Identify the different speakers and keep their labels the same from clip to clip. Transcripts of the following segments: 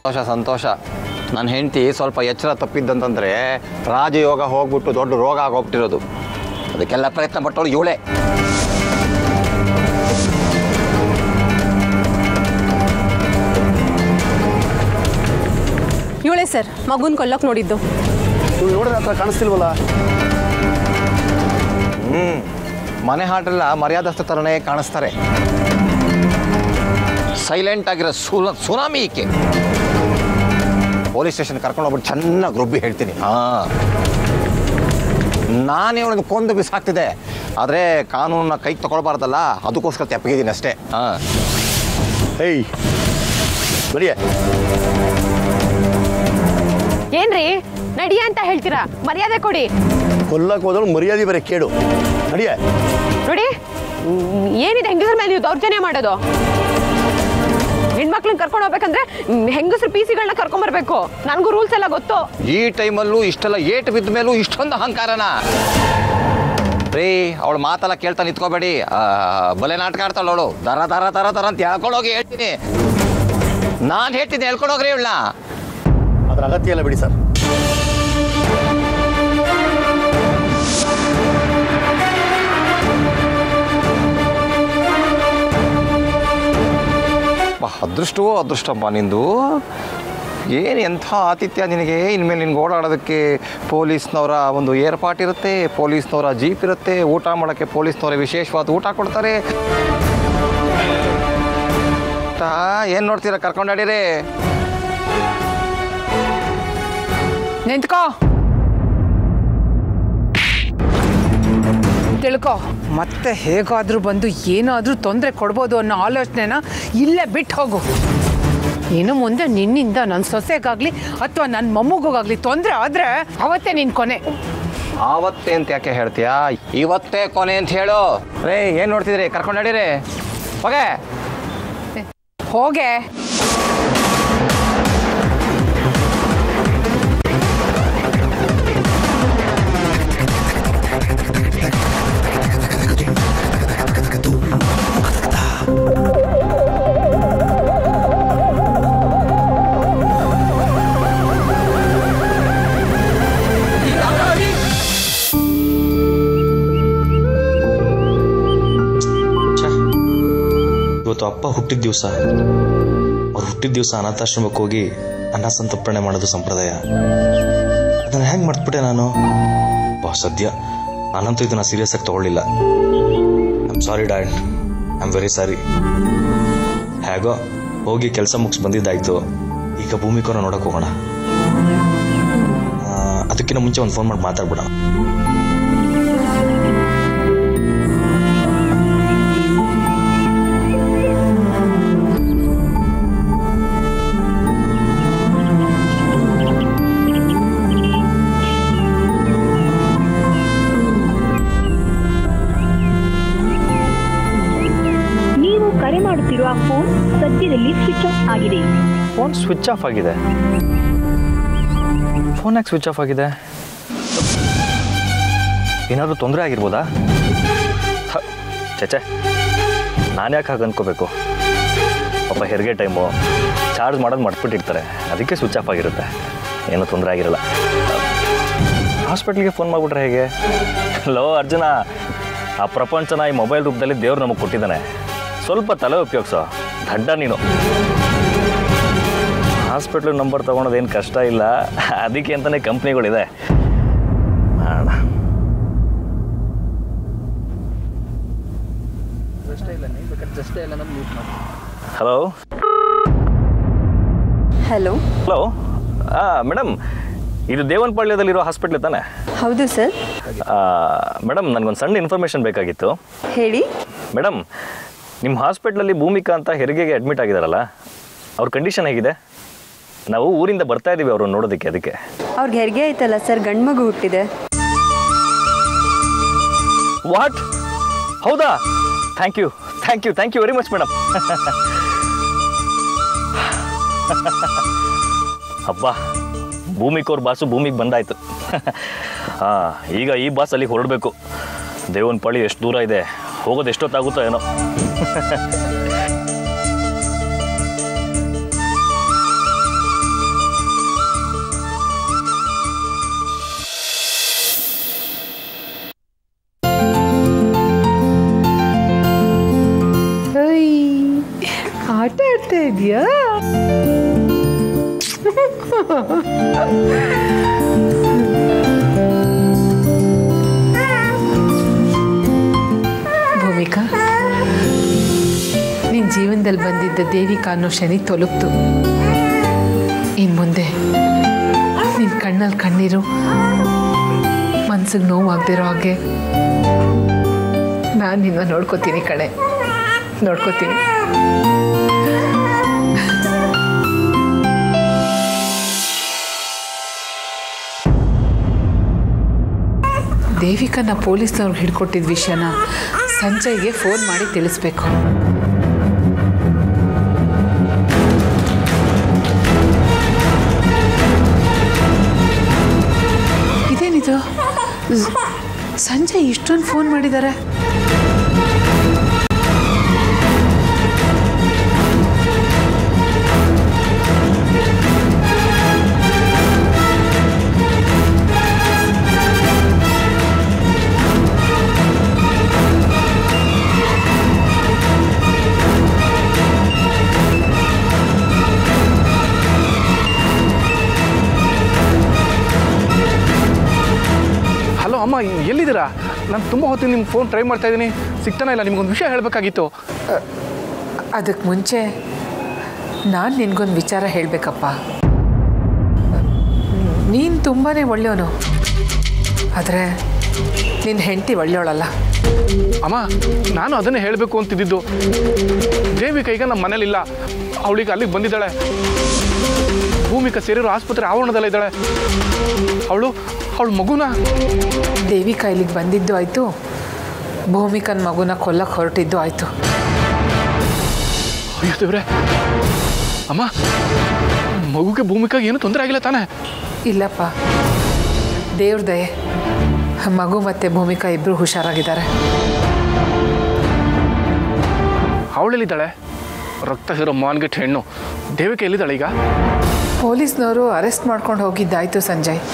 Speaker 1: ಸಂತೋಷ ಸಂತೋಷ. ನನ್ನ ಹೆಂಡತಿ ಸ್ವಲ್ಪ ಎಚ್ಚರ ತಪ್ಪಿದ್ದಂತಂದರೆ ರಾಜಯೋಗ ಹೋಗ್ಬಿಟ್ಟು ದೊಡ್ಡ ರೋಗ ಆಗೋಗ್ಬಿಟ್ಟಿರೋದು. ಅದಕ್ಕೆಲ್ಲ ಪ್ರಯತ್ನ ಪಟ್ಟವಳು ಇವಳೇ.
Speaker 2: ಇವಳೇ ಸರ್ ಮಗುನ ಕೊಲ್ಲಕ್ಕೆ ನೋಡಿದ್ದು.
Speaker 3: ನೋಡಿದ್ರೆ ಹತ್ರ ಕಾಣಿಸ್ತಿಲ್ವಲ್ಲ.
Speaker 1: ಮನೆ ಹಾಟೆಲ್ಲ ಮರ್ಯಾದಸ್ಥ ಥರನೇ ಕಾಣಿಸ್ತಾರೆ. ಸೈಲೆಂಟ್ ಆಗಿರೋ ಸುನಾಮಿ ಈಕೆ. ಪೊಲೀಸ್ ಸ್ಟೇಷನ್ ಕರ್ಕೊಂಡು ಹೋಗ್ಬಿಟ್ಟು ಚೆನ್ನಾಗಿ ರುಬ್ಬಿ ಹೇಳ್ತೀನಿ. ನಾನೇ ಅವಳನ್ನು ಕೊಂದು ಬಿಸಾಕ್ತಿದ್ದೆ, ಆದರೆ ಕಾನೂನನ್ನ ಕೈಗೆ ತಗೊಳ್ಬಾರ್ದಲ್ಲ, ಅದಕ್ಕೋಸ್ಕರ ತೆಪ್ಪಗಿದ್ದೀನಿ ಅಷ್ಟೇ.
Speaker 3: ಏಯ್ ಬರಿಯ
Speaker 2: ಏನ್ರಿ ನಡಿಯ ಅಂತ ಹೇಳ್ತೀರಾ? ಮರ್ಯಾದೆ ಕೊಡಿ.
Speaker 3: ಕೊಲ್ಲಕ್ಕೆ ಹೋದಳು ಮರ್ಯಾದೆ ಬೇರೆ ಕೇಡು. ನಡಿಯ.
Speaker 2: ನೋಡಿ ಏನಿದೆ ಹೆಂಗಸರ ಮೇಲೆ ನೀವು ದೌರ್ಜನ್ಯ ಮಾಡೋದು? ಹೆಣ್ಮಕ್ಳನ್ನ ಕರ್ಕೊಂಡು ಹೋಗ್ಬೇಕಂದ್ರೆ ಹೆಂಗಸರು PC-ಗಳನ್ನ ಕರ್ಕೊಂಡ್ಬರ್ಬೇಕು. ನನಗೂ ರೂಲ್ಸ್ ಎಲ್ಲ ಗೊತ್ತು.
Speaker 1: ಈ ಟೈಮಲ್ಲೂ ಇಷ್ಟೆಲ್ಲ ಏಟು ಬಿದ್ದ ಮೇಲೂ ಇಷ್ಟೊಂದು ಅಹಂಕಾರನ ರೀ? ಅವಳು ಮಾತೆಲ್ಲ ಕೇಳ್ತಾ ನಿಂತ್ಕೋಬೇಡಿ. ಬಲೆ ನಾಟಕ ಆಡ್ತಾಳ ಅವಳು. ದರ ದರ ದರ ದರ ಅಂತ ಹೇಳ್ಕೊಂಡೋಗಿ ಹೇಳ್ತೀನಿ. ನಾನು ಹೇಳ್ತೀನಿ, ಹೇಳ್ಕೊಂಡೋಗ್ರಿ ಇವಳನ್ನ.
Speaker 3: ಅದ್ರ ಅಗತ್ಯ ಇಲ್ಲ ಬಿಡಿ ಸರ್.
Speaker 1: ಅದೃಷ್ಟವೋ ಅದೃಷ್ಟಪ್ಪ ನಿಂದು. ಏನು ಎಂಥ ಆತಿಥ್ಯ ನಿನಗೆ. ಇನ್ಮೇಲೆ ನಿನ್ಗೆ ಓಡಾಡೋದಕ್ಕೆ ಪೊಲೀಸ್ನವರ ಒಂದು ಏರ್ಪಾಟಿರುತ್ತೆ, ಪೊಲೀಸ್ನವರ ಜೀಪ್ ಇರುತ್ತೆ, ಊಟ ಮಾಡೋಕ್ಕೆ ಪೊಲೀಸ್ನವರ ವಿಶೇಷವಾದ ಊಟ ಕೊಡ್ತಾರೆ. ಏನು ನೋಡ್ತೀರಾ? ಕರ್ಕೊಂಡಾಡಿರಿ.
Speaker 4: ನಿಂತ್ಕೋ, ತಿಳ್ಕೊ. ಮತ್ತೆ ಹೇಗಾದರೂ ಬಂದು ಏನಾದರೂ ತೊಂದರೆ ಕೊಡ್ಬೋದು ಅನ್ನೋ ಆಲೋಚನೆನ ಇಲ್ಲೇ ಬಿಟ್ಟು ಹೋಗು. ಇನ್ನು ಮುಂದೆ ನಿನ್ನಿಂದ ನನ್ನ ಸೊಸೆಗಾಗಲಿ ಅಥವಾ ನನ್ನ ಮೊಮ್ಮಗೋಗಾಗಲಿ ತೊಂದರೆ ಆದರೆ ಅವತ್ತೇ ನಿನ್ನ ಕೊನೆ.
Speaker 1: ಆವತ್ತೇ ಅಂತ ಯಾಕೆ ಹೇಳ್ತೀಯಾ? ಇವತ್ತೇ ಕೊನೆ ಅಂತ ಹೇಳು. ರೇ ಏನು ನೋಡ್ತಿದ್ರಿ? ಕರ್ಕೊಂಡಾಡಿರಿ. ಹೋಗೆ
Speaker 4: ಹೋಗೆ.
Speaker 5: ಇವತ್ತು ಅಪ್ಪ ಹುಟ್ಟಿದ ದಿವಸ. ಅವ್ರು ಹುಟ್ಟಿದ ದಿವಸ ಅನಾಥಾಶ್ರಮಕ್ಕೆ ಹೋಗಿ ಅನ್ನ ಸಂತರ್ಪಣೆ ಮಾಡೋದು ಸಂಪ್ರದಾಯ. ಅದನ್ನು ಹೆಂಗೆ ಮರ್ತ್ಬಿಟ್ಟೆ ನಾನು. ಸದ್ಯ ನಾನಂತೂ ಇದನ್ನು ಸೀರಿಯಸ್ ಆಗಿ ತಗೊಳ್ಳಿಲ್ಲ. I am sorry dad, I am very sorry. ಹೇಗೋ ಹೋಗಿ ಕೆಲಸ ಮುಗಿಸಿ ಬಂದಿದ್ದಾಯ್ತು. ಈಗ ಭೂಮಿಕೋನ ನೋಡಕ್ಕೆ ಹೋಗೋಣ. ಅದಕ್ಕಿಂತ ಮುಂಚೆ ಒಂದು ಫೋನ್ ಮಾಡಿ ಮಾತಾಡ್ಬಿಡೋಣ.
Speaker 6: ಫೋನ್ ಸದ್ಯದಲ್ಲಿ ಸ್ವಿಚ್ ಆಫ್ ಆಗಿದೆ.
Speaker 5: ಫೋನ್ ಸ್ವಿಚ್ ಆಫ್ ಆಗಿದೆ? ಫೋನ್ ಯಾಕೆ ಸ್ವಿಚ್ ಆಫ್ ಆಗಿದೆ? ಏನಾದರೂ ತೊಂದರೆ ಆಗಿರ್ಬೋದಾ? ಚಚೆ, ನಾನು ಯಾಕೆ ಹಾಗೆ ಅಂದ್ಕೋಬೇಕು? ಪಾಪ ಹೆರಿಗೆ ಟೈಮು ಚಾರ್ಜ್ ಮಾಡೋದು ಮರ್ತ್ಬಿಟ್ಟಿರ್ತಾರೆ, ಅದಕ್ಕೆ ಸ್ವಿಚ್ ಆಫ್ ಆಗಿರುತ್ತೆ. ಏನೂ ತೊಂದರೆ ಆಗಿರಲ್ಲ. ಹಾಸ್ಪಿಟ್ಲಿಗೆ ಫೋನ್ ಮಾಡಿಬಿಟ್ರೆ ಹೇಗೆ? ಲೋ ಅರ್ಜುನ, ಆ ಪ್ರಪಂಚನ ಈ ಮೊಬೈಲ್ ರೂಪದಲ್ಲಿ ದೇವ್ರು ನಮಗೆ ಕೊಟ್ಟಿದ್ದಾನೆ. ಸ್ವಲ್ಪ ತಲೆ ಉಪಯೋಗಿಸೋ. ದಡ್ಡ ನೀನು. ಹಾಸ್ಪಿಟ್ಲಿಗೆ ನಂಬರ್ ತೊಗೊಳೋದೇನು ಕಷ್ಟ ಇಲ್ಲ, ಅದಕ್ಕೆ ಅಂತಲೇ ಕಂಪ್ನಿಗಳಿದೆ. ಹಲೋ
Speaker 7: ಹಲೋ
Speaker 5: ಹಲೋ ಮೇಡಮ್, ಇದು ದೇವನಪಾಳ್ಯದಲ್ಲಿರೋ ಹಾಸ್ಪಿಟ್ಲ್ ತಾನೆ?
Speaker 7: ಹೌದು ಸರ್.
Speaker 5: ಮೇಡಮ್, ನನಗೊಂದು ಸಣ್ಣ ಇನ್ಫಾರ್ಮೇಷನ್ ಬೇಕಾಗಿತ್ತು.
Speaker 7: ಹೇಳಿ.
Speaker 5: ಮೇಡಮ್, ನಿಮ್ಮ ಹಾಸ್ಪಿಟ್ಲಲ್ಲಿ ಭೂಮಿಕಾ ಅಂತ ಹೆರಿಗೆಗೆ ಅಡ್ಮಿಟ್ ಆಗಿದ್ದಾರಲ್ಲ, ಅವ್ರ ಕಂಡೀಷನ್ ಹೇಗಿದೆ? ನಾವು ಊರಿಂದ ಬರ್ತಾ ಇದ್ದೀವಿ ಅವ್ರನ್ನ ನೋಡೋದಕ್ಕೆ. ಅದಕ್ಕೆ
Speaker 7: ಅವ್ರಿಗೆ ಹೆರಿಗೆ ಆಯ್ತಲ್ಲ ಸರ್, ಗಂಡು ಮಗು ಹುಟ್ಟಿದೆ.
Speaker 5: ವಾಟ್? ಹೌದಾ? Thank you thank you thank you very much madam. ಅಬ್ಬಾ, ಭೂಮಿಕೋರ್ ಬಾಸು ಭೂಮಿಗೆ ಬಂದಾಯ್ತು. ಈಗ ಈ ಬಾಸ್ ಅಲ್ಲಿಗೆ ಹೊರಡಬೇಕು. ದೇವನಪಾಳ್ಯ ಎಷ್ಟು ದೂರ ಇದೆ, ಹೋಗೋದು ಎಷ್ಟೊತ್ತಾಗುತ್ತೋ ಏನೋ.
Speaker 4: ಇದೆಯಾ? ಭೂಮಿಕಾ, ನಿನ್ನ ಜೀವನದಲ್ಲಿ ಬಂದಿದ್ದ ದೇವಿಕಾ ಅನ್ನೋ ಶನಿ ತೊಲಗ್ತು. ಇನ್ನು ಮುಂದೆ ನಿನ್ನ ಕಣ್ಣಲ್ಲಿ ಕಣ್ಣೀರು, ಮನ್ಸಿಗೆ ನೋವಾಗದಿರೋ ಹಾಗೆ ನಾನು ನಿನ್ನ ನೋಡ್ಕೋತೀನಿ ಕಣೆ, ನೋಡ್ಕೋತೀನಿ. ದೇವಿಕನ್ನ ಪೊಲೀಸ್ನವ್ರಿಗೆ ಹಿಡ್ಕೊಟ್ಟಿದ್ದ ವಿಷಯನ ಸಂಜಯ್ಗೆ ಫೋನ್ ಮಾಡಿ ತಿಳಿಸ್ಬೇಕು. ಇದೇನಿದು, ಸಂಜಯ್ ಇಷ್ಟೊಂದು ಫೋನ್ ಮಾಡಿದ್ದಾರೆ?
Speaker 8: ಅಮ್ಮ, ಎಲ್ಲಿದ್ದೀರಾ? ನಾನು ತುಂಬ ಹೊತ್ತಿನ ನಿಮ್ಮ ಫೋನ್ ಟ್ರೈ ಮಾಡ್ತಾ ಇದ್ದೀನಿ, ಸಿಗ್ತಾನೆ ಇಲ್ಲ. ನಿಮ್ಗೊಂದು ವಿಷಯ ಹೇಳಬೇಕಾಗಿತ್ತು.
Speaker 4: ಅದಕ್ಕೆ ಮುಂಚೆ ನಾನು ನಿನಗೊಂದು ವಿಚಾರ ಹೇಳಬೇಕಪ್ಪ. ನೀನು ತುಂಬಾ ಒಳ್ಳೆಯವನು, ಆದರೆ ನಿನ್ನ ಹೆಂಡತಿ ಒಳ್ಳೆಯವಳಲ್ಲ.
Speaker 8: ಅಮ್ಮ, ನಾನು ಅದನ್ನೇ ಹೇಳಬೇಕು ಅಂತಿದ್ದು. ದೇವಿಕಾ ಈಗ ನಮ್ಮ ಮನೇಲಿಲ್ಲ, ಅವಳಿಗೆ ಅಲ್ಲಿಗೆ ಬಂದಿದ್ದಾಳೆ. ಭೂಮಿಕಾ ಸೇರಿರೋ ಆಸ್ಪತ್ರೆ ಆವರಣದಲ್ಲೇ ಇದ್ದಾಳೆ. ಅವಳು ಮಗುನ
Speaker 4: ದೇವಿಕಾ ಇಲ್ಲಿಗೆ ಬಂದಿದ್ದು ಆಯಿತು, ಭೂಮಿಕನ ಮಗುನ ಕೊಲ್ಲಕ್ಕೆ ಹೊರಟಿದ್ದು ಆಯಿತು.
Speaker 8: ಅಯ್ಯೋ ದೇವ್ರೆ, ಅಮ್ಮ, ಮಗುಗೆ ಭೂಮಿಕಾಗೆ ಏನು ತೊಂದರೆ ಆಗಿಲ್ಲ ತಾನೇ?
Speaker 4: ಇಲ್ಲಪ್ಪ, ದೇವ್ರ ದಯೆ, ಮಗು ಮತ್ತು ಭೂಮಿಕಾ ಇಬ್ಬರು ಹುಷಾರಾಗಿದ್ದಾರೆ.
Speaker 8: ಅವಳೆಲ್ಲಿದ್ದಾಳೆ? ರಕ್ತ ಹೀರೋ ಮಾನ್ಗೆಟ್ ಹೆಣ್ಣು ದೇವಿಕಾ ಎಲ್ಲಿದ್ದಾಳೆ ಈಗ?
Speaker 4: ಪೊಲೀಸ್ನವರು ಅರೆಸ್ಟ್ ಮಾಡ್ಕೊಂಡು ಹೋಗಿದ್ದಾಯಿತು ಸಂಜಯ್.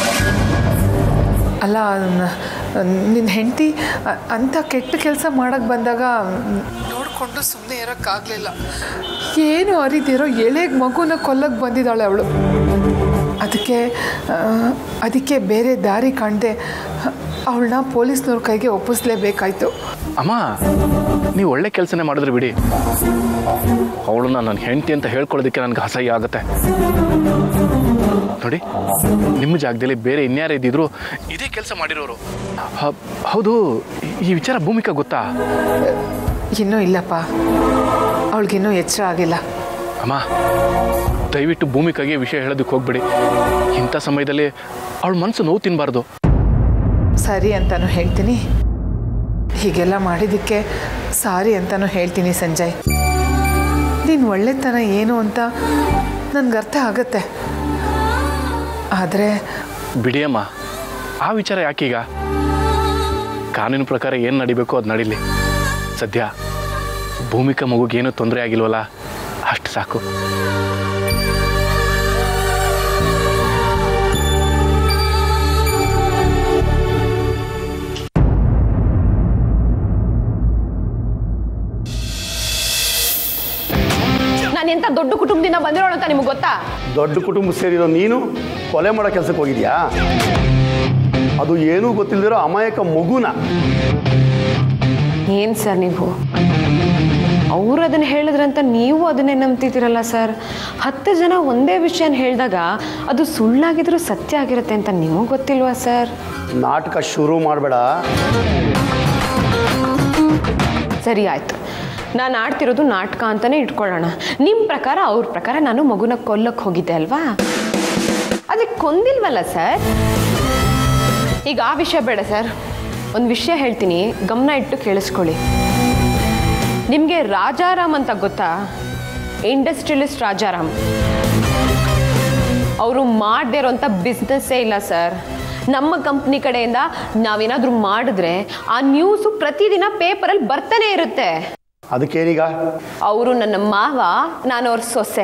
Speaker 4: ಅಲ್ಲ, ನಿನ್ನ ಹೆಂಡತಿ ಅಂಥ ಕೆಟ್ಟ ಕೆಲಸ ಮಾಡೋಕ್ಕೆ ಬಂದಾಗ ನೋಡಿಕೊಂಡು ಸುಮ್ಮನೆ ಇರೋಕ್ಕಾಗಲಿಲ್ಲ. ಏನು ಅರಿದಿರೋ ಎಳೆಗೆ ಮಗುನ ಕೊಲ್ಲಕ್ಕೆ ಬಂದಿದ್ದಾಳೆ ಅವಳು. ಅದಕ್ಕೆ ಬೇರೆ ದಾರಿ ಕಾಣದೆ ಅವಳನ್ನ ಪೊಲೀಸ್ನವ್ರ ಕೈಗೆ ಒಪ್ಪಿಸ್ಲೇಬೇಕಾಯ್ತು.
Speaker 8: ಅಮ್ಮ, ನೀವು ಒಳ್ಳೆ ಕೆಲಸನೇ ಮಾಡಿದ್ರೆ ಬಿಡಿ. ಅವಳನ್ನ ನನ್ನ ಹೆಂಡತಿ ಅಂತ ಹೇಳ್ಕೊಳ್ಳೋದಕ್ಕೆ ನನಗೆ ಅಸಹ್ಯ ಆಗುತ್ತೆ. ನೋಡಿ, ನಿಮ್ಮ ಜಾಗದಲ್ಲಿ ಬೇರೆ ಇನ್ಯಾರೇ ಇದ್ದಿದ್ರು ಇದೇ ಕೆಲಸ ಮಾಡಿರೋರು. ಹೌದು, ಈ ವಿಚಾರ ಭೂಮಿಕಾ ಗೊತ್ತಾ?
Speaker 4: ಇನ್ನೂ ಇಲ್ಲಪ್ಪ, ಅವಳಿಗಿನ್ನೂ ಎಚ್ಚರ ಆಗಿಲ್ಲ.
Speaker 8: ಅಮ್ಮ, ದಯವಿಟ್ಟು ಭೂಮಿಕಾಗೆ ವಿಷಯ ಹೇಳೋದಕ್ಕೆ ಹೋಗ್ಬೇಡಿ. ಇಂಥ ಸಮಯದಲ್ಲಿ ಅವಳ ಮನಸ್ಸು ನೋವು ತಿನ್ನಬಾರ್ದು.
Speaker 4: ಸರಿ ಅಂತಲೂ ಹೇಳ್ತೀನಿ, ಹೀಗೆಲ್ಲ ಮಾಡಿದ್ದಕ್ಕೆ ಸಾರಿ ಅಂತಲೂ ಹೇಳ್ತೀನಿ ಸಂಜಯ್. ನೀನು ಒಳ್ಳೆತನ ಏನು ಅಂತ ನನಗೆ ಅರ್ಥ ಆಗುತ್ತೆ. ಆದರೆ
Speaker 8: ಬಿಡಿ ಅಮ್ಮ, ಆ ವಿಚಾರ ಯಾಕೀಗ? ಕಾನೂನು ಪ್ರಕಾರ ಏನು ನಡಿಬೇಕು ಅದು ನಡೀಲಿ. ಸದ್ಯ ಭೂಮಿಕಾ ಮಗುಗೇನು ತೊಂದರೆ ಆಗಿಲ್ವಲ್ಲ, ಅಷ್ಟು ಸಾಕು.
Speaker 2: ನಾನು ಎಂತ ದೊಡ್ಡ ಕುಟುಂಬದಿಂದ ಬಂದಿರೋಳು ಅಂತ ನಿಮ್ಗೆ ಗೊತ್ತಾ?
Speaker 3: ದೊಡ್ಡ ಕುಟುಂಬ ಸೇರಿರೋ ನೀನು ಕೊಲೆ ಮಾಡೋ ಕೆಲಸಕ್ಕೆ ಹೋಗಿದ್ಯಾ? ಅದು ಏನೂ ಗೊತ್ತಿಲ್ಲದಿರೋ ಅಮಾಯಕ ಮಗುನ.
Speaker 2: ಏನು ಸರ್ ನೀವು? ಅವರು ಅದನ್ನು ಹೇಳಿದ್ರಂತ ನೀವು ಅದನ್ನೇ ನಂಬ್ತಿದ್ದೀರಲ್ಲ ಸರ್. 10 ಜನ ಒಂದೇ ವಿಷಯನ ಹೇಳಿದಾಗ ಅದು ಸುಳ್ಳಾಗಿದ್ರೂ ಸತ್ಯ ಆಗಿರುತ್ತೆ ಅಂತ ನಿಮಗೆ ಗೊತ್ತಿಲ್ವಾ ಸರ್?
Speaker 3: ನಾಟಕ ಶುರು ಮಾಡಬೇಡ.
Speaker 2: ಸರಿ ಆಯಿತು, ನಾನು ಆಡ್ತಿರೋದು ನಾಟಕ ಅಂತಲೇ ಇಟ್ಕೊಳ್ಳೋಣ. ನಿಮ್ಮ ಪ್ರಕಾರ, ಅವ್ರ ಪ್ರಕಾರ ನಾನು ಮಗುನ ಕೊಲ್ಲಕ್ಕೆ ಹೋಗಿದ್ದೆ ಅಲ್ವಾ? ಅದಕ್ಕೆ ಕೊಂದಿಲ್ವಲ್ಲ ಸರ್? ಈಗ ಆ ವಿಷಯ ಬೇಡ ಸರ್, ಒಂದು ವಿಷಯ ಹೇಳ್ತೀನಿ, ಗಮನ ಇಟ್ಟು ಕೇಳಿಸ್ಕೊಳ್ಳಿ. ನಿಮಗೆ ರಾಜಾರಾಮ್ ಅಂತ ಗೊತ್ತಾ? ಇಂಡಸ್ಟ್ರಿಯಲಿಸ್ಟ್ ರಾಜಾರಾಮ್. ಅವರು ಮಾಡದೇ ಇರೋಂಥ ಬಿಸ್ನೆಸ್ಸೇ ಇಲ್ಲ ಸರ್. ನಮ್ಮ ಕಂಪ್ನಿ ಕಡೆಯಿಂದ ನಾವೇನಾದರೂ ಮಾಡಿದ್ರೆ ಆ ನ್ಯೂಸು ಪ್ರತಿದಿನ ಪೇಪರಲ್ಲಿ ಬರ್ತಾನೆ ಇರುತ್ತೆ.
Speaker 3: ಅದಕ್ಕೇನೀಗ?
Speaker 2: ಅವರು ನನ್ನ ಮಾವ, ನಾನು ಅವ್ರ ಸೊಸೆ.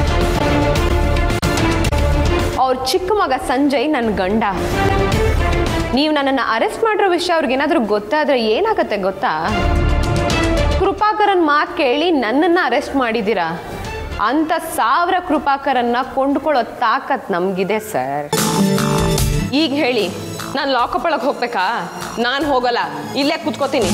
Speaker 2: ಅವ್ರ ಚಿಕ್ಕ ಮಗ ಸಂಜಯ್ ನನ್ನ ಗಂಡ. ನೀವು ನನ್ನನ್ನು ಅರೆಸ್ಟ್ ಮಾಡಿರೋ ವಿಷಯ ಅವ್ರಿಗೇನಾದರೂ ಗೊತ್ತಾದರೆ ಏನಾಗುತ್ತೆ ಗೊತ್ತಾ? ಕೃಪಾಕರನ್ ಮಾತು ಕೇಳಿ ನನ್ನನ್ನು ಅರೆಸ್ಟ್ ಮಾಡಿದ್ದೀರಾ. ಅಂತ 1000 ಕೃಪಾಕರನ್ನ ಕೊಂಡ್ಕೊಳ್ಳೋ ತಾಕತ್ ನಮ್ಗಿದೆ ಸರ್. ಈಗ ಹೇಳಿ, ನಾನು ಲಾಕಪ್ ಒಳಗೆ ಹೋಗ್ಬೇಕಾ? ನಾನು ಹೋಗಲ್ಲ, ಇಲ್ಲೇ ಕೂತ್ಕೋತೀನಿ.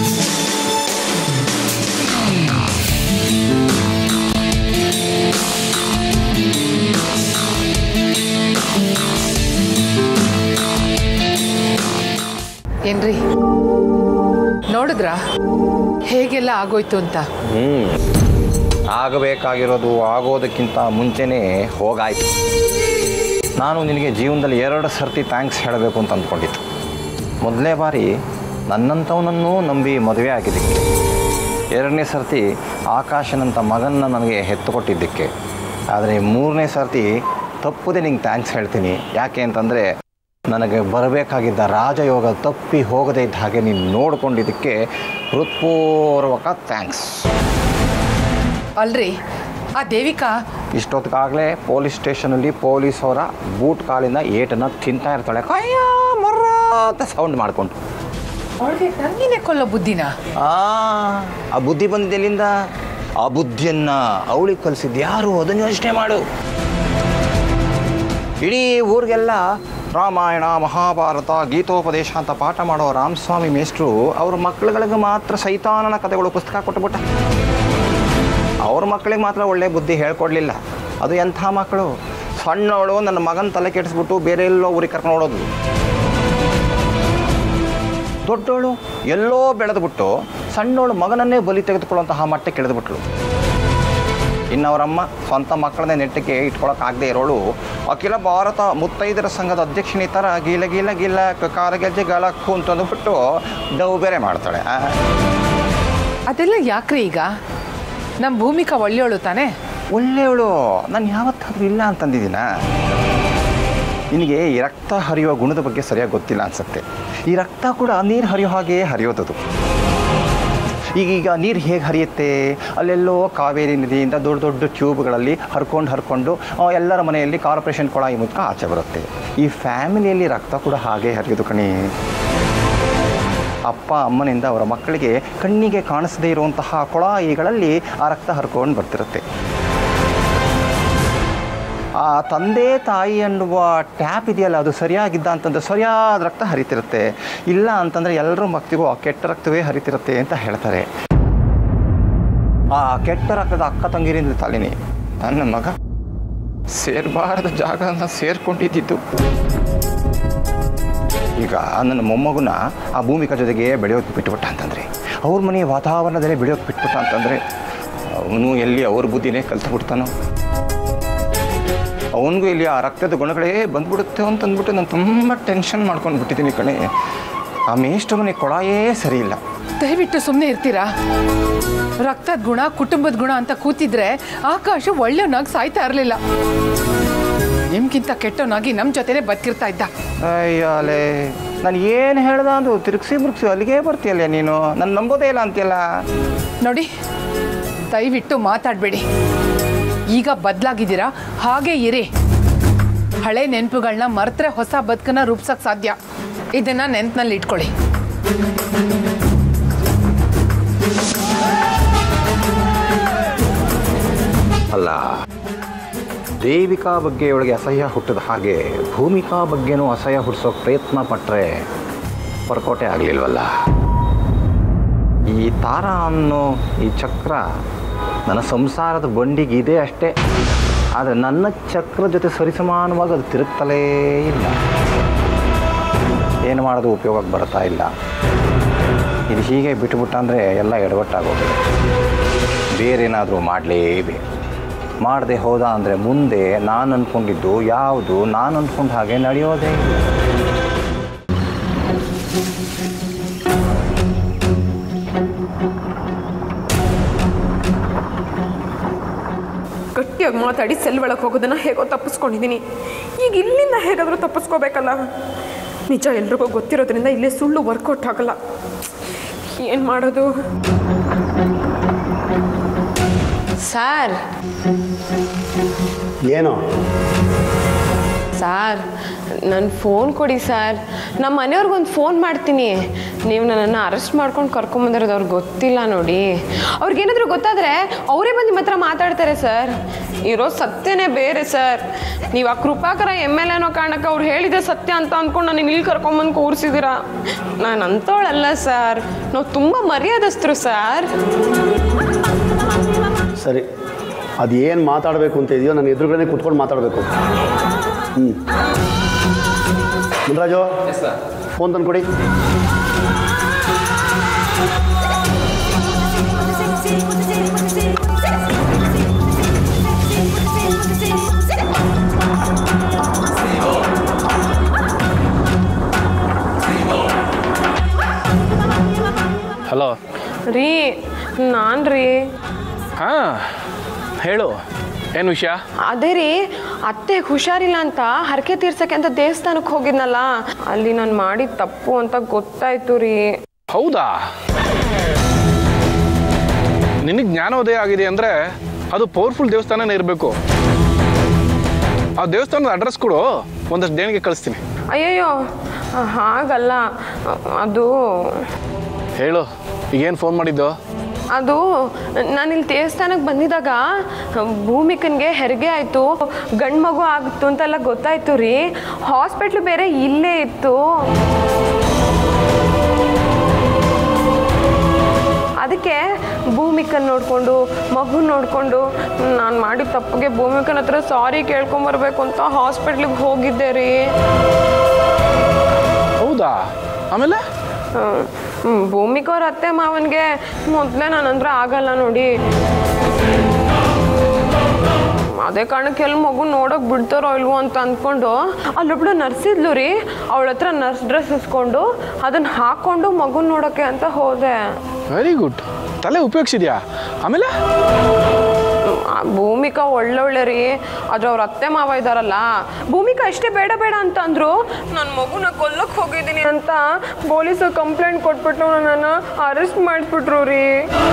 Speaker 4: ಏನ್ರಿ ನೋಡಿದ್ರ ಹೇಗೆಲ್ಲ ಆಗೋಯ್ತು ಅಂತ?
Speaker 1: ಆಗಬೇಕಾಗಿರೋದು ಆಗೋದಕ್ಕಿಂತ ಮುಂಚೆನೇ ಹೋಗಾಯ್ತು. ನಾನು ನಿನಗೆ ಜೀವನದಲ್ಲಿ 2 ಸರ್ತಿ ಥ್ಯಾಂಕ್ಸ್ ಹೇಳಬೇಕು ಅಂತ ಅಂದ್ಕೊಂಡಿತ್ತು. ಮೊದಲನೇ ಬಾರಿ ನನ್ನಂಥವನನ್ನು ನಂಬಿ ಮದುವೆ ಆಗಿದ್ದಕ್ಕೆ, 2ನೇ ಸರ್ತಿ ಆಕಾಶನಂಥ ಮಗನ್ನ ನನಗೆ ಹೆತ್ತು ಕೊಟ್ಟಿದ್ದಕ್ಕೆ, ಆದರೆ 3ನೇ ಸರ್ತಿ ತಪ್ಪದೆ ನಿಂಗೆ ಥ್ಯಾಂಕ್ಸ್ ಹೇಳ್ತೀನಿ. ಯಾಕೆ ಅಂತಂದರೆ ನನಗೆ ಬರಬೇಕಾಗಿದ್ದ ರಾಜಯೋಗ ತಪ್ಪಿ ಹೋಗದೇ ಇದ್ದ ಹಾಗೆ ನೀನು ನೋಡ್ಕೊಂಡಿದ್ದಕ್ಕೆ ಹೃತ್ಪೂರ್ವಕ ಥ್ಯಾಂಕ್ಸ್.
Speaker 4: ಅಲ್ರಿ ಆ ದೇವಿಕಾ
Speaker 1: ಇಷ್ಟೊತ್ತಿಗಾಗಲೇ ಪೊಲೀಸ್ ಸ್ಟೇಷನಲ್ಲಿ ಪೊಲೀಸವರ ಬೂಟ್ ಕಾಲಿಂದ ಏಟನ್ನು ತಿಂತಾ ಇರ್ತಾಳೆ. ಕಯ್ಯ ಮರ್ರ ಅಂತ ಸೌಂಡ್ ಮಾಡಿಕೊಂಡು.
Speaker 4: ಅವಳಿಗೆ ತಂಗಿನೇ ಕೊಲ್ಲೋ ಬುದ್ಧಿನ?
Speaker 1: ಆ ಬುದ್ಧಿ ಬಂದಿದ್ದೆಲ್ಲಿಂದ? ಆ ಬುದ್ಧಿಯನ್ನು ಅವಳಿಗೆ ಕಲಿಸಿದ್ದು ಯಾರು? ಅದನ್ನು ಯೋಚನೆ ಮಾಡು. ಇಡೀ ಊರಿಗೆಲ್ಲ ರಾಮಾಯಣ, ಮಹಾಭಾರತ, ಗೀತೋಪದೇಶ ಅಂತ ಪಾಠ ಮಾಡೋ ರಾಮಸ್ವಾಮಿ ಮೇಷ್ಟ್ರು ಅವ್ರ ಮಕ್ಕಳುಗಳಿಗೆ ಮಾತ್ರ ಸೈತಾನನ ಕಥೆಗಳು ಪುಸ್ತಕ ಕೊಟ್ಟುಬಿಟ್ಟ. ಅವ್ರ ಮಕ್ಕಳಿಗೆ ಮಾತ್ರ ಒಳ್ಳೆ ಬುದ್ಧಿ ಹೇಳ್ಕೊಡ್ಲಿಲ್ಲ. ಅದು ಎಂಥ ಮಕ್ಕಳು! ಸಣ್ಣವಳು ನನ್ನ ಮಗನ ತಲೆ ಕೆಡಿಸ್ಬಿಟ್ಟು ಬೇರೆ ಎಲ್ಲೋ ಊರಿಗೆ ಕರ್ಕೊಂಡು ಓಡೋದು. ದೊಡ್ಡವಳು ಎಲ್ಲೋ ಬೆಳೆದ್ಬಿಟ್ಟು ಸಣ್ಣವಳು ಮಗನನ್ನೇ ಬಲಿ ತೆಗೆದುಕೊಳ್ಳುವಂತಹ ಮಟ್ಟಕ್ಕೆ ಇಳಿದ್ಬಿಟ್ಳು. ಇನ್ನು ಅವರಮ್ಮ ಸ್ವಂತ ಮಕ್ಕಳನ್ನೇ ನೆಟ್ಟಕ್ಕೆ ಇಟ್ಕೊಳಕ್ಕಾಗದೇ ಇರೋಳು ಅಖಿಲ ಭಾರತ ಮುತ್ತೈದರ ಸಂಘದ ಅಧ್ಯಕ್ಷನಿ ಥರ ಗೀಲ ಗೀಲ ಗೀಲ ಕಾರಗೆಜ್ಜೆ ಗಾಳಕ್ಕು ಅಂತಂದುಬಿಟ್ಟು ಡವ್ ಬೇರೆ ಮಾಡ್ತಾಳೆ.
Speaker 4: ಅದೆಲ್ಲ ಯಾಕ್ರಿ? ಈಗ ನಮ್ಮ ಭೂಮಿಕಾ ಒಳ್ಳೆಯವಳು ತಾನೇ?
Speaker 1: ಒಳ್ಳೆಯವಳು. ನಾನು ಯಾವತ್ತಾದ್ರೂ ಇಲ್ಲ ಅಂತಂದಿದ್ದೀನ? ನಿನಗೆ ಈ ರಕ್ತ ಹರಿಯುವ ಗುಣದ ಬಗ್ಗೆ ಸರಿಯಾಗಿ ಗೊತ್ತಿಲ್ಲ ಅನಿಸುತ್ತೆ. ಈ ರಕ್ತ ಕೂಡ ನೀರು ಹರಿಯೋ ಹಾಗೆಯೇ ಹರಿಯೋದದು. ಈಗೀಗ ನೀರು ಹೇಗೆ ಹರಿಯುತ್ತೆ? ಅಲ್ಲೆಲ್ಲೋ ಕಾವೇರಿ ನದಿಯಿಂದ ದೊಡ್ಡ ದೊಡ್ಡ ಟ್ಯೂಬ್ಗಳಲ್ಲಿ ಹರ್ಕೊಂಡು ಎಲ್ಲರ ಮನೆಯಲ್ಲಿ ಕಾರ್ಪೊರೇಷನ್ ಕೊಳಾಯಿ ಮೂಲಕ ಆಚೆ ಬರುತ್ತೆ. ಈ ಫ್ಯಾಮಿಲಿಯಲ್ಲಿ ರಕ್ತ ಕೂಡ ಹಾಗೆ ಹರಿಯೋದು ಕಣಿ. ಅಪ್ಪ ಅಮ್ಮನಿಂದ ಅವರ ಮಕ್ಕಳಿಗೆ ಕಣ್ಣಿಗೆ ಕಾಣಿಸದೇ ಇರುವಂತಹ ಕೊಳಾಯಿಗಳಲ್ಲಿ ಆ ರಕ್ತ ಹರ್ಕೊಂಡು ಬರ್ತಿರುತ್ತೆ. ಆ ತಂದೆ ತಾಯಿ ಅನ್ನುವ ಟ್ಯಾಪ್ ಇದೆಯಲ್ಲ, ಅದು ಸರಿಯಾಗಿದ್ದ ಅಂತಂದ್ರೆ ಸರಿಯಾದ ರಕ್ತ ಹರಿತಿರುತ್ತೆ. ಇಲ್ಲ ಅಂತಂದರೆ ಎಲ್ಲರ ಮಕ್ಕಳಿಗೂ ಆ ಕೆಟ್ಟ ರಕ್ತವೇ ಹರಿತಿರುತ್ತೆ ಅಂತ ಹೇಳ್ತಾರೆ. ಆ ಕೆಟ್ಟ ರಕ್ತದ ಅಕ್ಕ ತಂಗಿರಿಂದ ತಾಲಿನಿ ನನ್ನ ಮಗ ಸೇರಬಾರದ ಜಾಗನ ಸೇರ್ಕೊಂಡಿದ್ದು. ಈಗ ನನ್ನ ಮೊಮ್ಮಗುನ ಆ ಭೂಮಿಕಾ ಜೊತೆಗೆ ಬೆಳೆಯೋಕೆ ಬಿಟ್ಬಿಟ್ಟ ಅಂತಂದರೆ, ಅವ್ರ ಮನೆ ವಾತಾವರಣದಲ್ಲೇ ಬೆಳೆಯೋಕೆ ಬಿಟ್ಬಿಟ್ಟ ಅಂತಂದರೆ, ಅವನು ಎಲ್ಲಿ ಅವ್ರ ಬುದ್ಧಿನೇ ಕಲ್ತ್ಬಿಡ್ತಾನೋ. ಅವನಿಗೂ ಇಲ್ಲಿ ಆ ರಕ್ತದ ಗುಣಗಳೇ ಬಂದ್ಬಿಡುತ್ತೆ ಅಂತಂದ್ಬಿಟ್ಟು ನಾನು ತುಂಬ ಟೆನ್ಷನ್ ಮಾಡ್ಕೊಂಡು ಬಿಟ್ಟಿದ್ದೀನಿ ಕಣೆ. ಆ ಮೇಷ್ಟ್ರ ಮನೆ ಕೊಳಾಯೇ ಸರಿ ಇಲ್ಲ.
Speaker 4: ದಯವಿಟ್ಟು ಸುಮ್ಮನೆ ಇರ್ತೀರಾ? ರಕ್ತದ ಗುಣ, ಕುಟುಂಬದ ಗುಣ ಅಂತ ಕೂತಿದ್ರೆ ಆಕಾಶ ಒಳ್ಳೆಯವನಾಗಿ ಸಾಯ್ತಾ ಇರಲಿಲ್ಲ. ನಿಮ್ಗಿಂತ ಕೆಟ್ಟವನಾಗಿ ನಮ್ಮ ಜೊತೆನೇ ಬದುಕಿರ್ತಾ ಇದ್ದ.
Speaker 1: ಅಯ್ಯಲೇ, ನಾನು ಏನು ಹೇಳ್ದ ಅಂದು ತಿರುಗಿಸಿ ಮುರುಗಿಸಿ ಅಲ್ಲಿಗೆ ಬರ್ತೀಯಲ್ಲ ನೀನು. ನಾನು ನಂಬೋದೇ ಇಲ್ಲ ಅಂತೀಯಲ್ಲ.
Speaker 4: ನೋಡಿ, ದಯವಿಟ್ಟು ಮಾತಾಡಬೇಡಿ. ಈಗ ಬದಲಾಗಿದ್ದೀರಾ, ಹಾಗೇ ಇರಿ. ಹಳೆ ನೆನಪುಗಳನ್ನ ಮರೆತರೆ ಹೊಸ ಬದುಕನ್ನ ರೂಪಿಸೋಕ್ಕೆ ಸಾಧ್ಯ. ಇದನ್ನ ನೆನಪಿನಲ್ಲಿ ಇಟ್ಕೊಳ್ಳಿ.
Speaker 1: ಅಲ್ಲ, ದೇವಿಕಾ ಬಗ್ಗೆ ಇವಳಿಗೆ ಅಸಹ್ಯ ಹುಟ್ಟಿದ ಹಾಗೆ ಭೂಮಿಕಾ ಬಗ್ಗೆನೂ ಅಸಹ್ಯ ಹುಟ್ಟಿಸೋಕೆ ಪ್ರಯತ್ನ ಪಟ್ಟರೆ ಹೊರಕೋಟೆ ಆಗಲಿಲ್ವಲ್ಲ. ಈ ತಾರಾ ಅನ್ನೋ ಈ ಚಕ್ರ ನನ್ನ ಸಂಸಾರದ ಬಂಡಿಗೆ ಇದೆ ಅಷ್ಟೇ. ಆದರೆ ನನ್ನ ಚಕ್ರ ಜೊತೆ ಸರಿಸಮಾನವಾಗಿ ಅದು ತಿರುಗ್ತಲೇ ಇಲ್ಲ. ಏನು ಮಾಡೋದು ಉಪಯೋಗಕ್ಕೆ ಬರ್ತಾ ಇಲ್ಲ. ಇದು ಹೀಗೆ ಬಿಟ್ಟುಬಿಟ್ಟ ಅಂದರೆ ಎಲ್ಲ ಎಡವಟ್ಟಾಗೋಗಿದೆ. ಬೇರೇನಾದರೂ ಮಾಡಲೇಬೇಕು. ಮಾಡದೆ ಹೋದ ಅಂದರೆ ಮುಂದೆ ನಾನು ಅಂದ್ಕೊಂಡಿದ್ದು ಯಾವುದು ನಾನು ಅಂದ್ಕೊಂಡು ಹಾಗೆ ನಡೆಯೋದೇ ಇಲ್ಲ.
Speaker 2: ಗಟ್ಟಿಯಾಗಿ ಮಾತಾಡಿ ಸೆಲ್ ಒಳಗೆ ಹೋಗೋದನ್ನು ಹೇಗೋ ತಪ್ಪಿಸ್ಕೊಂಡಿದ್ದೀನಿ. ಈಗ ಇಲ್ಲಿಂದ ಹೇಗಾದರೂ ತಪ್ಪಿಸ್ಕೋಬೇಕಲ್ಲ. ನಿಜ ಎಲ್ರಿಗೂ ಗೊತ್ತಿರೋದ್ರಿಂದ ಇಲ್ಲೇ ಸುಳ್ಳು ವರ್ಕೌಟ್ ಆಗಲ್ಲ. ಏನು ಮಾಡೋದು? ಸರ್,
Speaker 3: ಏನು
Speaker 2: ಸಾರ್ ನನ್ನ ಫೋನ್ ಕೊಡಿ ಸರ್. ನಮ್ಮ ಮನೆಯವ್ರಿಗೊಂದು ಫೋನ್ ಮಾಡ್ತೀನಿ. ನೀವು ನನ್ನನ್ನು ಅರೆಸ್ಟ್ ಮಾಡ್ಕೊಂಡು ಕರ್ಕೊಂಬಂದಿರೋದು ಅವ್ರಿಗೆ ಗೊತ್ತಿಲ್ಲ ನೋಡಿ. ಅವ್ರಿಗೇನಾದರೂ ಗೊತ್ತಾದರೆ ಅವರೇ ಬಂದು ನಿಮ್ಮ ಹತ್ರ ಮಾತಾಡ್ತಾರೆ ಸರ್. ಇರೋ ಸತ್ಯನೇ ಬೇರೆ ಸರ್. ನೀವು ಆ ಕೃಪಾಕರ MLA ಅನ್ನೋ ಕಾರಣಕ್ಕೆ ಅವ್ರು ಹೇಳಿದೆ ಸತ್ಯ ಅಂತ ಅಂದ್ಕೊಂಡು ನಾನು ಇಲ್ಲಿ ಕರ್ಕೊಂಬಂದು ಕೂರಿಸಿದ್ದೀರಾ. ನಾನು ಅಂಥವಳಲ್ಲ ಸರ್. ನಾವು ತುಂಬ ಮರ್ಯಾದಸ್ಥರು ಸರ್.
Speaker 3: ಸರಿ, ಅದೇನು ಮಾತಾಡಬೇಕು ಅಂತ ಇದೆಯೋ ನನ್ನ ಎದುರುಗಡೆ ಕೂತ್ಕೊಂಡು ಮಾತಾಡಬೇಕು. ಮುನ್ರಾಜು, ಫೋನ್ ತಂದು ಕೊಡಿ.
Speaker 8: ಹಲೋ
Speaker 2: ರೀ, ನಾನು ರೀ.
Speaker 8: ಹಾಂ ಹೇಳು, ಏನು ವಿಷಯ?
Speaker 2: ಅದೇ ರೀ, ಅತ್ತೆಗೆ ಹುಷಾರಿಲ್ಲ ಅಂತ ಹರಕೆ ತೀರ್ಸಕ್ಕೆ ಅಂತ ದೇವಸ್ಥಾನಕ್ಕೆ ಹೋಗಿದ್ನಲ್ಲ, ಅಲ್ಲಿ ನಾನು ಮಾಡಿದ ತಪ್ಪು ಅಂತ ಗೊತ್ತಾಯ್ತು ರೀ.
Speaker 8: ಹೌದಾ? ನಿನಗೆ ಜ್ಞಾನೋದಯ ಆಗಿದೆ ಅಂದರೆ ಅದು ಪವರ್ಫುಲ್ ದೇವಸ್ಥಾನನೇ ಇರಬೇಕು. ಆ ದೇವಸ್ಥಾನದ ಅಡ್ರೆಸ್ ಕೊಡು, ಒಂದಷ್ಟು ದೇಣಿಗೆ ಕಳಿಸ್ತೀನಿ.
Speaker 2: ಅಯ್ಯಯ್ಯೋ, ಹಾಗಲ್ಲ. ಅದು
Speaker 8: ಹೇಳು, ಈಗೇನು ಫೋನ್ ಮಾಡಿದ್ದು?
Speaker 2: ಅದು ನಾನಿಲ್ಲಿ ದೇವಸ್ಥಾನಕ್ಕೆ ಬಂದಿದ್ದಾಗ ಭೂಮಿಕನ್ಗೆ ಹೆರಿಗೆ ಆಯಿತು, ಗಂಡು ಮಗು ಆಗಿತ್ತು ಅಂತೆಲ್ಲ ಗೊತ್ತಾಯ್ತು ರೀ. ಹಾಸ್ಪಿಟ್ಲು ಬೇರೆ ಇಲ್ಲೇ ಇತ್ತು. ಅದಕ್ಕೆ ಭೂಮಿಕನ್ ನೋಡಿಕೊಂಡು ಮಗು ನೋಡಿಕೊಂಡು ನಾನು ಮಾಡಿದ ತಪ್ಪಿಗೆ ಭೂಮಿಕನ ಹತ್ರ ಸಾರಿ ಕೇಳ್ಕೊಂಬರ್ಬೇಕು ಅಂತ ಹಾಸ್ಪಿಟ್ಲಿಗೆ ಹೋಗಿದ್ದೆ ರೀ.
Speaker 8: ಹೌದಾ? ಆಮೇಲೆ
Speaker 2: ಭೂಮಿಕವ್ರ ಅತ್ತೆ ಮಾವನಿಗೆ ಮೊದಲೇ ನಾನಂದ್ರೆ ಆಗಲ್ಲ ನೋಡಿ. ಅದೇ ಕಾರಣಕ್ಕೆ ಎಲ್ಲಿ ಮಗು ನೋಡೋಕೆ ಬಿಡ್ತಾರೋ ಇಲ್ವೋ ಅಂತ ಅಂದ್ಕೊಂಡು ಅಲ್ಲೊಬ್ಳು ನರ್ಸ್ ಇದ್ಲು ರೀ. ಅವಳ ಹತ್ರ ನರ್ಸ್ ಡ್ರೆಸ್ ಇಸ್ಕೊಂಡು ಅದನ್ನು ಹಾಕ್ಕೊಂಡು ಮಗುನ ನೋಡೋಕ್ಕೆ ಅಂತ ಹೋದೆ.
Speaker 8: ವೆರಿ ಗುಡ್, ತಲೆ ಉಪಯೋಗಿಸಿದ್ಯಾ? ಆಮೇಲೆ
Speaker 2: ಭೂಮಿಕಾ ಒಳ್ಳೊಳ್ಳೆ ರೀ. ಆದ್ರೆ ಅವ್ರ ಅತ್ತೆ ಮಾವ ಇದ್ದಾರಲ್ಲ, ಭೂಮಿಕಾ ಅಷ್ಟೇ ಬೇಡ ಬೇಡ ಅಂತ ಅಂದ್ರು. ನನ್ನ ಮಗುನ ಕೊಲ್ಲಕ್ಕೆ ಹೋಗಿದ್ದೀನಿ ಅಂತ ಪೊಲೀಸರು ಕಂಪ್ಲೇಂಟ್ ಕೊಟ್ಬಿಟ್ಟು ನನ್ನನ್ನು ಅರೆಸ್ಟ್ ಮಾಡಿಬಿಟ್ರು ರೀ.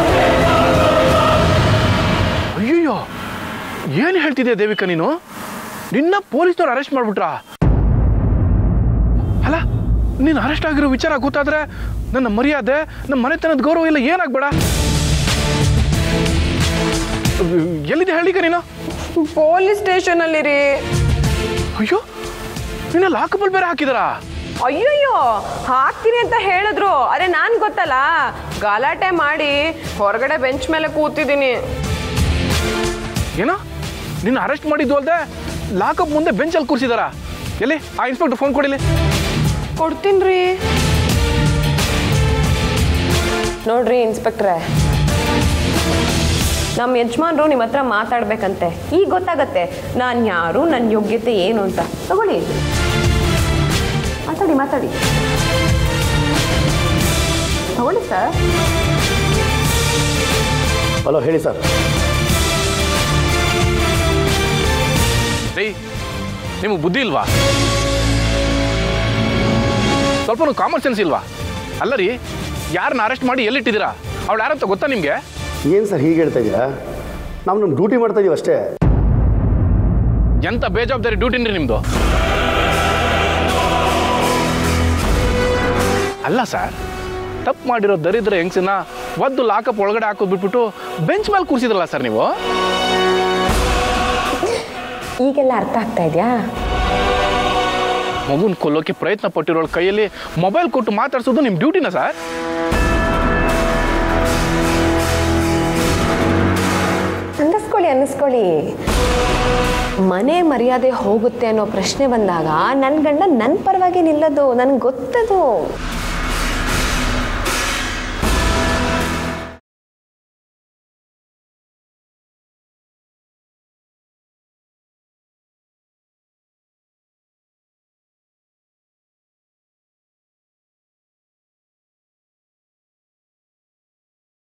Speaker 8: ಅಯ್ಯಯ್ಯೋ, ಏನು ಹೇಳ್ತಿದ್ದೆ ದೇವಿಕಾ ನೀನು? ನಿನ್ನ ಪೊಲೀಸ್ನವ್ರು ಅರೆಸ್ಟ್ ಮಾಡ್ಬಿಟ್ರಾ? ಅಲ್ಲ, ನೀನು ಅರೆಸ್ಟ್ ಆಗಿರೋ ವಿಚಾರ ಗೊತ್ತಾದ್ರೆ ನನ್ನ ಮರ್ಯಾದೆ, ನಮ್ಮ ಮನೆತನದ ಗೌರವ ಎಲ್ಲ ಏನಾಗ್ಬೇಡ. ಎಲ್ಲಿದೆ ಹೇಳಿಕ ನೀನು?
Speaker 2: ಪೊಲೀಸ್ ಸ್ಟೇಷನಲ್ಲಿ ರೀ.
Speaker 8: ಅಯ್ಯೋ, ನಿನ್ನ ಲಾಕಬಲ್ ಬೇರೆ ಹಾಕಿದಾರಾ?
Speaker 2: ಅಯ್ಯಯ್ಯೋ, ಹಾಕ್ತೀನಿ ಅಂತ ಹೇಳಿದ್ರು. ಅರೆ ನಾನು ಗೊತ್ತಲ್ಲ, ಗಲಾಟೆ ಮಾಡಿ ಹೊರಗಡೆ ಬೆಂಚ್ ಮೇಲೆ ಕೂತಿದ್ದೀನಿ.
Speaker 8: ಏನೋ ನಿನ್ನ ಅರೆಸ್ಟ್ ಮಾಡಿದ್ದು ಅಲ್ದೆ ಲಾಕಪ್ ಮುಂದೆ ಬೆಂಚಲ್ಲಿ ಕೂರಿಸಿದಾರ? ಎಲ್ಲಿ ಆ ಇನ್ಸ್ಪೆಕ್ಟರ್ ಫೋನ್ ಕೊಡಿಲಿ.
Speaker 2: ಕೊಡ್ತೀನಿ ರೀ. ನೋಡ್ರಿ ಇನ್ಸ್ಪೆಕ್ಟ್ರೆ, ನಮ್ಮ ಯಜಮಾನ್ರು ನಿಮ್ಮ ಹತ್ರ ಮಾತಾಡ್ಬೇಕಂತೆ. ಈಗ ಗೊತ್ತಾಗತ್ತೆ ನಾನು ಯಾರು, ನನ್ನ ಯೋಗ್ಯತೆ ಏನು ಅಂತ. ತಗೊಳ್ಳಿ, ಮಾತಾಡಿ ಮಾತಾಡಿ. ತಗೊಳ್ಳಿ ಸರ್.
Speaker 3: ಹಲೋ, ಹೇಳಿ ಸರ್.
Speaker 8: ರೀ, ನಿಮಗೆ ಬುದ್ಧಿ ಇಲ್ವಾ? ಸ್ವಲ್ಪ ಕಾಮನ್ ಸೆನ್ಸ್ ಇಲ್ವಾ? ಅಲ್ಲ ರೀ, ಯಾರನ್ನ ಅರೆಸ್ಟ್ ಮಾಡಿ ಎಲ್ಲಿಟ್ಟಿದ್ದೀರಾ? ಅವಳು ಯಾರಂತ ಗೊತ್ತಾ ನಿಮಗೆ?
Speaker 3: ಏನು ಸರ್ ಹೀಗೆ ಹೇಳ್ತಾ ಇದ್ದೀರಾ? ನಾವು ನಮ್ಮ ಡ್ಯೂಟಿ ಮಾಡ್ತಾ ಇದೀವಿ ಅಷ್ಟೇ.
Speaker 8: ಎಂಥ ಬೇಜವಾಬ್ದಾರಿ ಡ್ಯೂಟಿನ್ರಿ ನಿಮ್ಮದು. ಅಲ್ಲ ಸರ್, ತಪ್ಪು ಮಾಡಿರೋ ದರಿದ್ರ ಹೆಂಗ್ಸನ್ನ ಒದ್ದು ಲಾಕಪ್ ಒಳಗಡೆ ಹಾಕೋದು ಬಿಟ್ಬಿಟ್ಟು ಬೆಂಚ್ ಮೇಲೆ ಕೂರಿಸಿದ್ರಲ್ಲ ಸರ್ ನೀವು.
Speaker 2: ಈಗೆಲ್ಲ ಅರ್ಥ ಆಗ್ತಾ ಇದೆಯಾ?
Speaker 8: ಮಗುನ ಕೊಲ್ಲೋಕೆ ಪ್ರಯತ್ನ ಪಟ್ಟಿರೋಳ ಕೈಯಲ್ಲಿ ಮೊಬೈಲ್ ಕೊಟ್ಟು ಮಾತಾಡ್ಸೋದು ನಿಮ್ಮ ಡ್ಯೂಟಿನ ಸರ್?
Speaker 2: ಅನ್ನಿಸ್ಕೊಳ್ಳಿ, ಮನೆ ಮರ್ಯಾದೆ ಹೋಗುತ್ತೆ ಅನ್ನೋ ಪ್ರಶ್ನೆ ಬಂದಾಗ ನನ್ನ ಗಂಡ ನನ್ನ ಪರವಾಗಿ ನಿಲ್ಲೋದು ನನಗೆ ಗೊತ್ತದು.